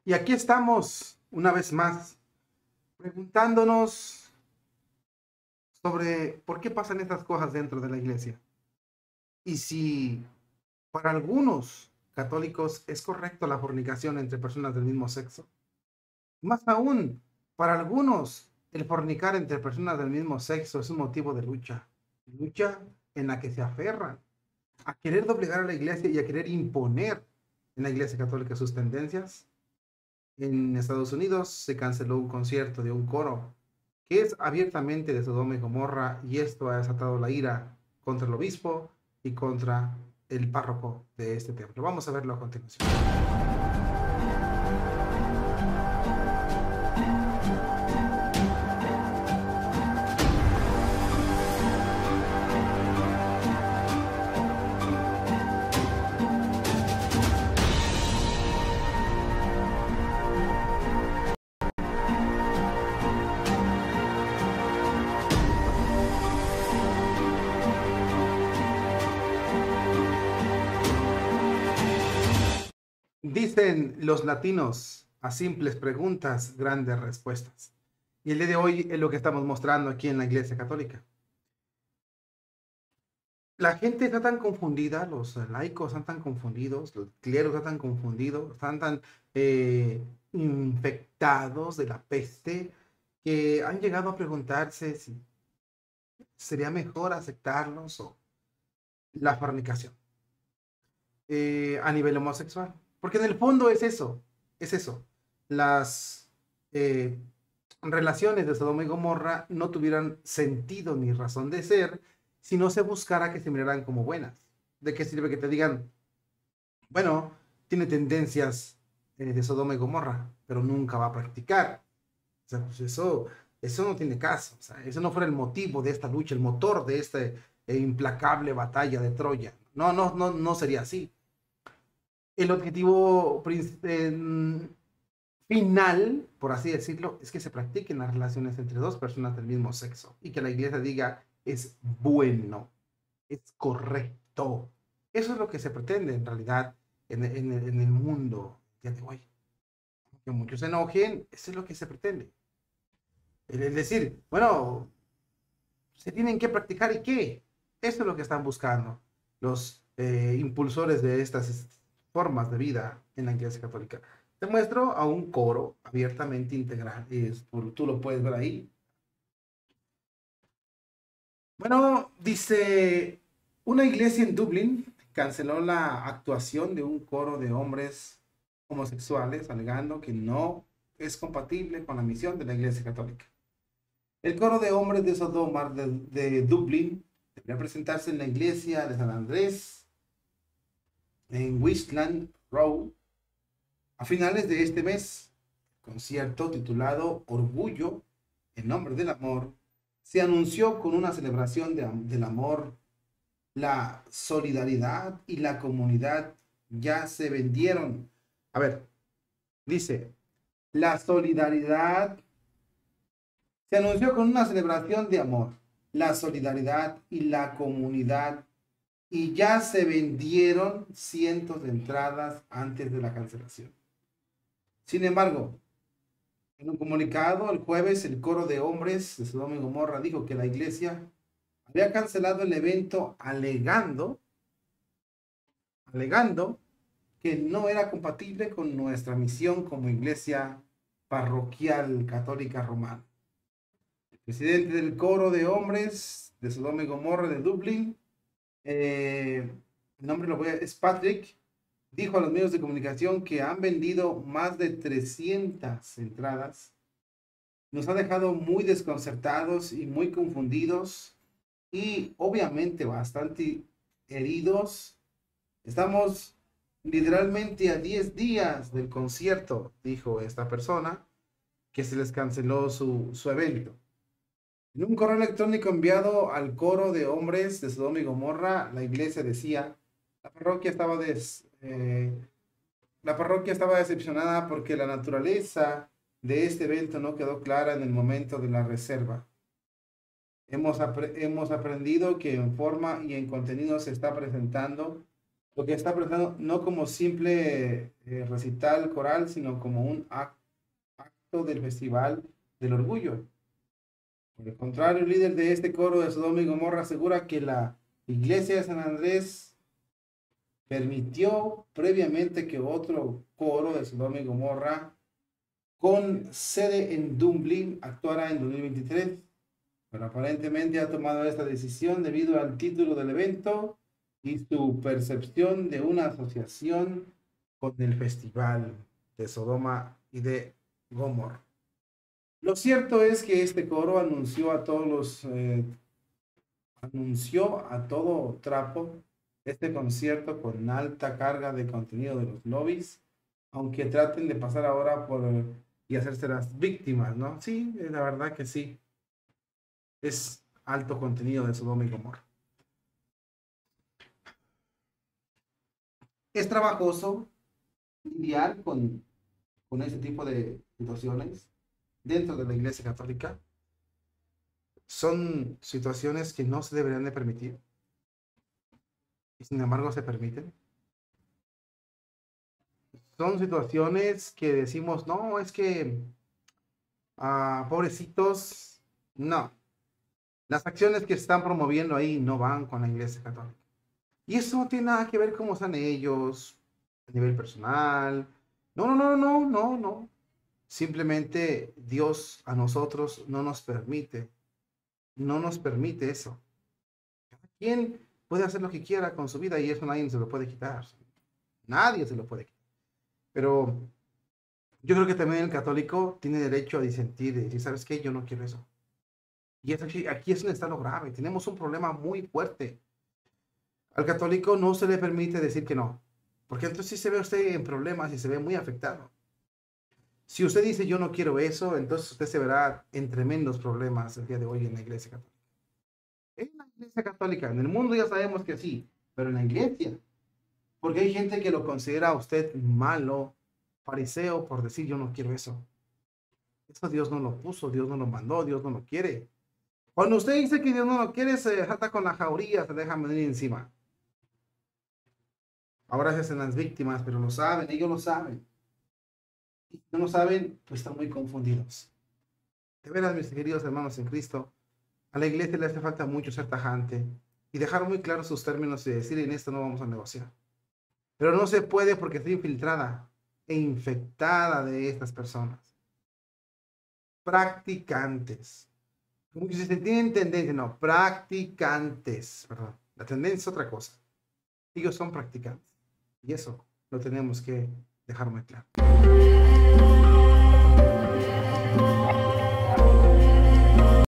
Y aquí estamos, una vez más, preguntándonos sobre por qué pasan estas cosas dentro de la iglesia. Y si para algunos católicos es correcto la fornicación entre personas del mismo sexo. Más aún, para algunos el fornicar entre personas del mismo sexo es un motivo de lucha. Lucha en la que se aferran a querer doblegar a la iglesia y a querer imponer en la iglesia católica sus tendencias. En Estados Unidos se canceló un concierto de un coro que es abiertamente de Sodoma y Gomorra, y esto ha desatado la ira contra el obispo y contra el párroco de este templo. Vamos a verlo a continuación. Dicen los latinos: a simples preguntas, grandes respuestas. Y el día de hoy es lo que estamos mostrando aquí en la Iglesia Católica. La gente está tan confundida, los laicos están tan confundidos, los cleros están tan confundidos, están tan infectados de la peste, que han llegado a preguntarse si sería mejor aceptarlos o la fornicación a nivel homosexual. Porque en el fondo es eso, es eso. Las eh, relaciones de Sodoma y Gomorra no tuvieran sentido ni razón de ser si no se buscara que se miraran como buenas. ¿De qué sirve que te digan, bueno, tiene tendencias de Sodoma y Gomorra, pero nunca va a practicar? O sea, pues eso no tiene caso. O sea, eso no fuera el motivo de esta lucha, el motor de esta implacable batalla de Troya. No sería así. El objetivo final, por así decirlo, es que se practiquen las relaciones entre dos personas del mismo sexo y que la iglesia diga es bueno, es correcto. Eso es lo que se pretende en realidad en el mundo ya de hoy. Que muchos se enojen, eso es lo que se pretende. Es decir, bueno, se tienen que practicar y qué. Eso es lo que están buscando los impulsores de estas formas de vida en la Iglesia Católica. Te muestro a un coro abiertamente integral. Tú lo puedes ver ahí. Bueno, dice, una iglesia en Dublín canceló la actuación de un coro de hombres homosexuales, alegando que no es compatible con la misión de la Iglesia Católica. El coro de hombres de Sodoma de Dublín debería presentarse en la iglesia de San Andrés, en Westland Row, a finales de este mes. Concierto titulado Orgullo en nombre del amor se anunció con una celebración del amor, la solidaridad y la comunidad ya se vendieron. A ver, dice, la solidaridad se anunció con una celebración de amor, la solidaridad y la comunidad, y ya se vendieron cientos de entradas antes de la cancelación. Sin embargo, en un comunicado el jueves, el coro de hombres de Sodoma y Gomorra dijo que la iglesia había cancelado el evento alegando que no era compatible con nuestra misión como iglesia parroquial católica romana. El presidente del coro de hombres de Sodoma y Gomorra de Dublín, el nombre es Patrick, dijo a los medios de comunicación que han vendido más de 300 entradas. Nos ha dejado muy desconcertados y muy confundidos y obviamente bastante heridos. Estamos literalmente a 10 días del concierto, dijo esta persona, que se les canceló su evento. En un correo electrónico enviado al coro de hombres de Sodoma y Gomorra, la iglesia decía, la parroquia estaba decepcionada porque la naturaleza de este evento no quedó clara en el momento de la reserva. Hemos aprendido que en forma y en contenido se está presentando Lo que está presentando no como simple recital coral, sino como un acto del Festival del Orgullo. Por el contrario, el líder de este coro de Sodoma y Gomorra asegura que la iglesia de San Andrés permitió previamente que otro coro de Sodoma y Gomorra con sede en Dublín actuara en 2023, pero aparentemente ha tomado esta decisión debido al título del evento y su percepción de una asociación con el Festival de Sodoma y de Gomorra. Lo cierto es que este coro anunció a todo trapo este concierto con alta carga de contenido de los lobbies, aunque traten de pasar ahora por y hacerse las víctimas, ¿no? Sí, la verdad que sí, es alto contenido de Sodoma y Gomorra. Es trabajoso lidiar con este tipo de situaciones dentro de la Iglesia Católica. Son situaciones que no se deberían de permitir y sin embargo se permiten. Son situaciones que decimos, no, es que pobrecitos, no. Las acciones que están promoviendo ahí no van con la Iglesia Católica. Y eso no tiene nada que ver cómo están ellos a nivel personal. No, no, no, no, no, no. Simplemente Dios a nosotros no nos permite eso. ¿Quién puede hacer lo que quiera con su vida y eso nadie se lo puede quitar? Nadie se lo puede quitar. Pero yo creo que también el católico tiene derecho a disentir y decir, ¿sabes qué? Yo no quiero eso. Y es aquí es un estado grave. Tenemos un problema muy fuerte. Al católico no se le permite decir que no. Porque entonces sí se ve usted en problemas y se ve muy afectado. Si usted dice yo no quiero eso, entonces usted se verá en tremendos problemas el día de hoy en la Iglesia Católica. En la Iglesia Católica, en el mundo ya sabemos que sí, pero en la Iglesia, porque hay gente que lo considera a usted malo, fariseo, por decir yo no quiero eso. Eso Dios no lo puso, Dios no lo mandó, Dios no lo quiere. Cuando usted dice que Dios no lo quiere, se jata con la jauría, se deja venir encima. Ahora se hacen las víctimas, pero lo saben, ellos lo saben. Y si no lo saben, pues están muy confundidos. De veras, mis queridos hermanos en Cristo, a la iglesia le hace falta mucho ser tajante y dejar muy claros sus términos y decir en esto no vamos a negociar. Pero no se puede porque está infiltrada e infectada de estas personas. Practicantes. Como que si se tienen tendencia, no, practicantes, perdón. La tendencia es otra cosa. Ellos son practicantes. Y eso lo tenemos que dejar muy claro.